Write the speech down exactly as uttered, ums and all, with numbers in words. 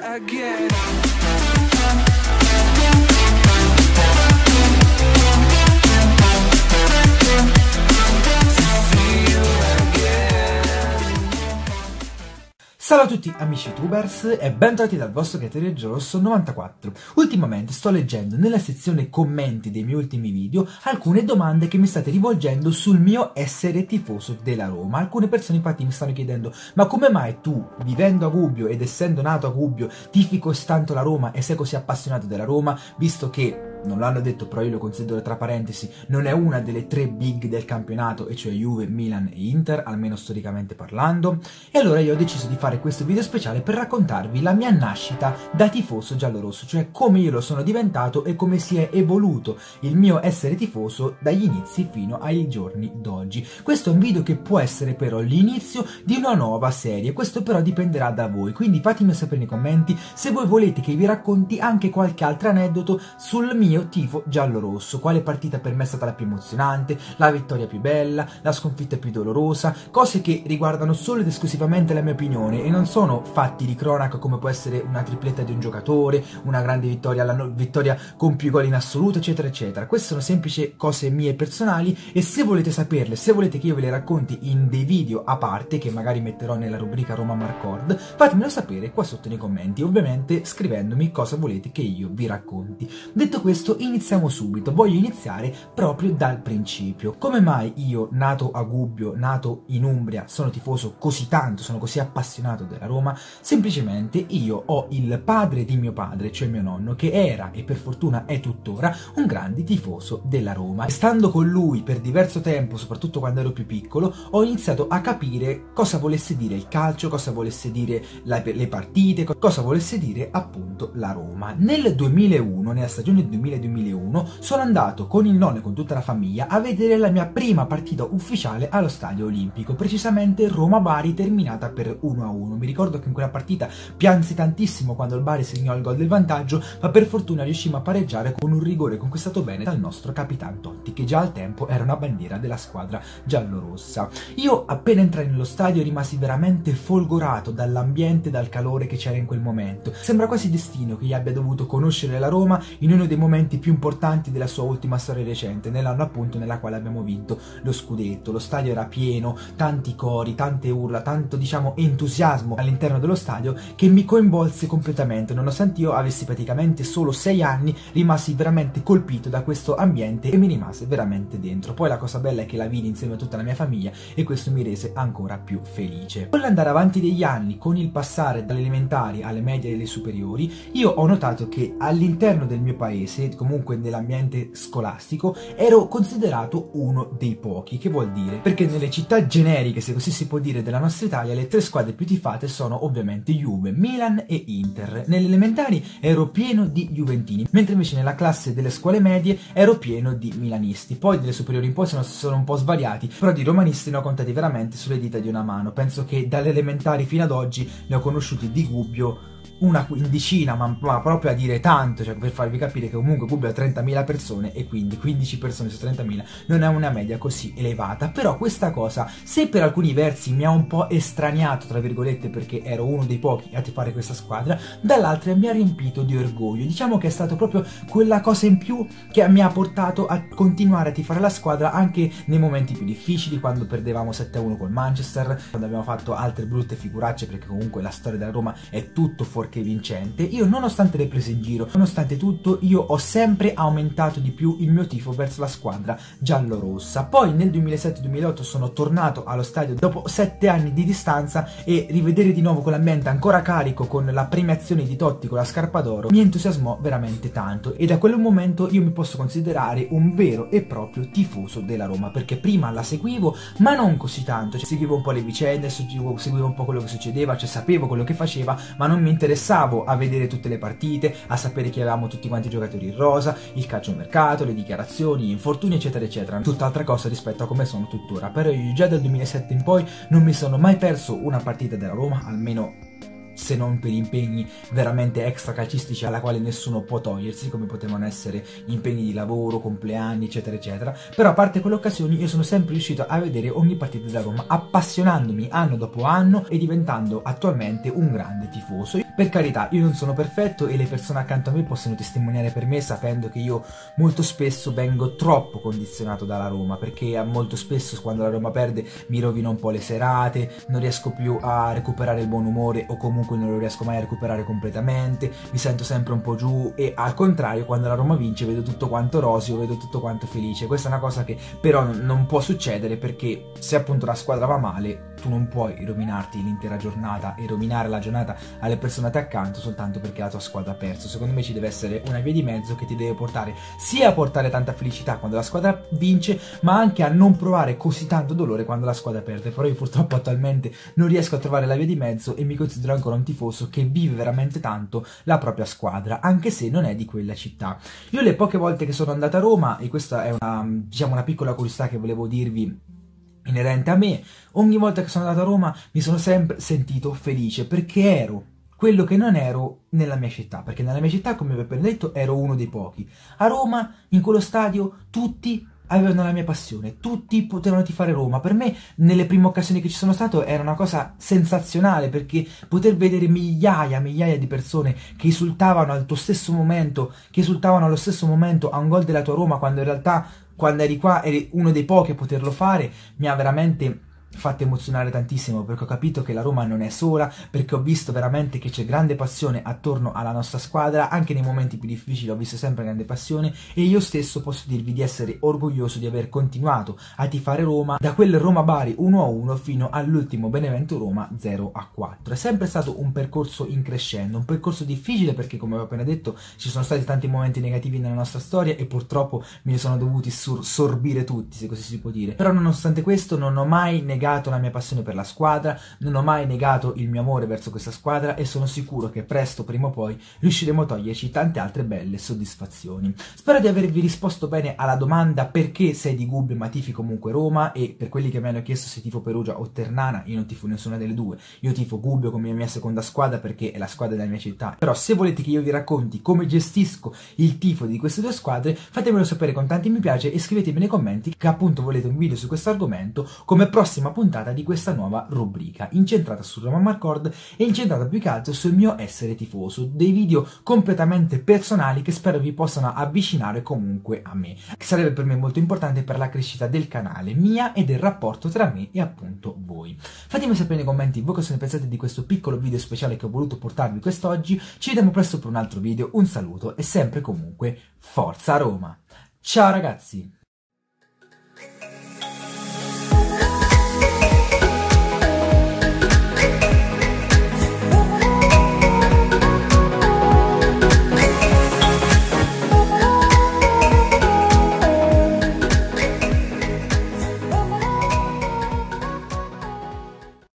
again. Ciao a tutti amici youtubers e bentornati dal vostro creatore Giallorosso novantaquattro. Ultimamente sto leggendo nella sezione commenti dei miei ultimi video alcune domande che mi state rivolgendo sul mio essere tifoso della Roma. Alcune persone infatti mi stanno chiedendo: ma come mai tu, vivendo a Gubbio ed essendo nato a Gubbio, tifi così tanto la Roma e sei così appassionato della Roma, visto che, non l'hanno detto però io lo considero tra parentesi, non è una delle tre big del campionato, e cioè Juve, Milan e Inter, almeno storicamente parlando. E allora io ho deciso di fare questo video speciale per raccontarvi la mia nascita da tifoso giallorosso, cioè come io lo sono diventato e come si è evoluto il mio essere tifoso dagli inizi fino ai giorni d'oggi. Questo è un video che può essere però l'inizio di una nuova serie, questo però dipenderà da voi, quindi fatemi sapere nei commenti se voi volete che vi racconti anche qualche altro aneddoto sul mio tifo giallorosso, quale partita per me è stata la più emozionante, la vittoria più bella, la sconfitta più dolorosa, cose che riguardano solo ed esclusivamente la mia opinione e non sono fatti di cronaca come può essere una tripletta di un giocatore, una grande vittoria, la no vittoria con più gol in assoluto, eccetera eccetera. Queste sono semplici cose mie personali e se volete saperle, se volete che io ve le racconti in dei video a parte che magari metterò nella rubrica Roma Marcord, fatemelo sapere qua sotto nei commenti, ovviamente scrivendomi cosa volete che io vi racconti. Detto questo, iniziamo subito. Voglio iniziare proprio dal principio. Come mai io, nato a Gubbio, nato in Umbria, sono tifoso così tanto, sono così appassionato della Roma? Semplicemente io ho il padre di mio padre, cioè mio nonno, che era e per fortuna è tuttora un grande tifoso della Roma. Stando con lui per diverso tempo, soprattutto quando ero più piccolo, ho iniziato a capire cosa volesse dire il calcio, cosa volesse dire la, le partite, cosa volesse dire appunto la Roma. Nel duemilauno, nella stagione duemila duemilauno, sono andato con il nonno e con tutta la famiglia a vedere la mia prima partita ufficiale allo Stadio Olimpico, precisamente Roma-Bari, terminata per uno a uno. Mi ricordo che in quella partita piansi tantissimo quando il Bari segnò il gol del vantaggio, ma per fortuna riuscimmo a pareggiare con un rigore conquistato bene dal nostro Capitan Totti, che già al tempo era una bandiera della squadra giallorossa. Io appena entrai nello stadio rimasi veramente folgorato dall'ambiente e dal calore che c'era in quel momento. Sembra quasi destino che io abbia dovuto conoscere la Roma in uno dei momenti più importanti della sua ultima storia recente, nell'anno appunto nella quale abbiamo vinto lo scudetto. Lo stadio era pieno, tanti cori, tante urla, tanto diciamo entusiasmo all'interno dello stadio che mi coinvolse completamente. Nonostante io avessi praticamente solo sei anni, rimasi veramente colpito da questo ambiente e mi rimase veramente dentro. Poi la cosa bella è che la vidi insieme a tutta la mia famiglia e questo mi rese ancora più felice. Con l'andare avanti degli anni, con il passare dalle elementari alle medie e alle superiori, io ho notato che all'interno del mio paese, comunque nell'ambiente scolastico, ero considerato uno dei pochi. Che vuol dire? Perché nelle città generiche, se così si può dire, della nostra Italia, le tre squadre più tifate sono ovviamente Juve, Milan e Inter. Nelle elementari ero pieno di juventini, mentre invece nella classe delle scuole medie ero pieno di milanisti. Poi delle superiori in poi sono, sono un po' svariati, però di romanisti ne ho contati veramente sulle dita di una mano. Penso che dalle elementari fino ad oggi ne ho conosciuti di Gubbio una quindicina, ma, ma proprio a dire tanto, cioè per farvi capire che comunque Gubbio ha trentamila persone e quindi quindici persone su trentamila non è una media così elevata. Però questa cosa, se per alcuni versi mi ha un po' estraniato tra virgolette perché ero uno dei pochi a tifare questa squadra, dall'altra mi ha riempito di orgoglio. Diciamo che è stato proprio quella cosa in più che mi ha portato a continuare a tifare la squadra anche nei momenti più difficili, quando perdevamo sette a uno col Manchester, quando abbiamo fatto altre brutte figuracce, perché comunque la storia della Roma è tutto fuorché vincente. Io, nonostante le prese in giro, nonostante tutto, io ho sempre aumentato di più il mio tifo verso la squadra giallorossa. Poi nel duemilasette duemilaotto sono tornato allo stadio dopo sette anni di distanza e rivedere di nuovo quell'ambiente ancora carico con la premiazione di Totti con la scarpa d'oro mi entusiasmò veramente tanto, e da quel momento io mi posso considerare un vero e proprio tifoso della Roma, perché prima la seguivo ma non così tanto, cioè, seguivo un po' le vicende, seguivo, seguivo un po' quello che succedeva, cioè sapevo quello che faceva ma non mi interessava a vedere tutte le partite, a sapere che avevamo tutti quanti i giocatori in rosa, il calciomercato, le dichiarazioni, gli infortuni eccetera eccetera, tutt'altra cosa rispetto a come sono tuttora. Però io già dal duemilasette in poi non mi sono mai perso una partita della Roma, almeno se non per impegni veramente extra calcistici alla quale nessuno può togliersi, come potevano essere impegni di lavoro, compleanni, eccetera eccetera. Però a parte quelle occasioni io sono sempre riuscito a vedere ogni partita della Roma, appassionandomi anno dopo anno e diventando attualmente un grande tifoso. Per carità, io non sono perfetto e le persone accanto a me possono testimoniare per me, sapendo che io molto spesso vengo troppo condizionato dalla Roma, perché molto spesso quando la Roma perde mi rovina un po' le serate, non riesco più a recuperare il buon umore o comunque non lo riesco mai a recuperare completamente, mi sento sempre un po' giù, e al contrario quando la Roma vince vedo tutto quanto roseo, vedo tutto quanto felice. Questa è una cosa che però non può succedere, perché se appunto la squadra va male tu non puoi rovinarti l'intera giornata e rovinare la giornata alle persone a te accanto soltanto perché la tua squadra ha perso. Secondo me ci deve essere una via di mezzo che ti deve portare sia a portare tanta felicità quando la squadra vince, ma anche a non provare così tanto dolore quando la squadra perde. Però io purtroppo attualmente non riesco a trovare la via di mezzo e mi considero ancora un tifoso che vive veramente tanto la propria squadra, anche se non è di quella città. Io le poche volte che sono andato a Roma, e questa è una, diciamo, una piccola curiosità che volevo dirvi inerente a me, ogni volta che sono andato a Roma mi sono sempre sentito felice, perché ero quello che non ero nella mia città, perché nella mia città, come vi ho appena detto, ero uno dei pochi. A Roma, in quello stadio, tutti avevano la mia passione, tutti potevano tifare Roma. Per me, nelle prime occasioni che ci sono stato, era una cosa sensazionale, perché poter vedere migliaia, migliaia di persone che esultavano al tuo stesso momento, che esultavano allo stesso momento a un gol della tua Roma, quando in realtà, quando eri qua, eri uno dei pochi a poterlo fare, mi ha veramente fatto emozionare tantissimo, perché ho capito che la Roma non è sola, perché ho visto veramente che c'è grande passione attorno alla nostra squadra. Anche nei momenti più difficili ho visto sempre grande passione, e io stesso posso dirvi di essere orgoglioso di aver continuato a tifare Roma da quel Roma-Bari uno a uno fino all'ultimo Benevento Roma zero a quattro. È sempre stato un percorso in crescendo, un percorso difficile, perché come ho appena detto ci sono stati tanti momenti negativi nella nostra storia e purtroppo me ne sono dovuti sorbire tutti, se così si può dire. Però nonostante questo non ho mai negato la mia passione per la squadra, non ho mai negato il mio amore verso questa squadra, e sono sicuro che presto, prima o poi, riusciremo a toglierci tante altre belle soddisfazioni. Spero di avervi risposto bene alla domanda perché sei di Gubbio ma tifi comunque Roma, e per quelli che mi hanno chiesto se tifo Perugia o Ternana, io non tifo nessuna delle due, io tifo Gubbio come mia seconda squadra perché è la squadra della mia città. Però se volete che io vi racconti come gestisco il tifo di queste due squadre, fatemelo sapere con tanti mi piace e scrivetemi nei commenti che appunto volete un video su questo argomento come prossima puntata di questa nuova rubrica, incentrata su Roma Marcord e incentrata più che altro sul mio essere tifoso, dei video completamente personali che spero vi possano avvicinare comunque a me, che sarebbe per me molto importante per la crescita del canale, mia e del rapporto tra me e appunto voi. Fatemi sapere nei commenti voi cosa ne pensate di questo piccolo video speciale che ho voluto portarvi quest'oggi. Ci vediamo presto per un altro video, un saluto e sempre comunque Forza Roma! Ciao ragazzi!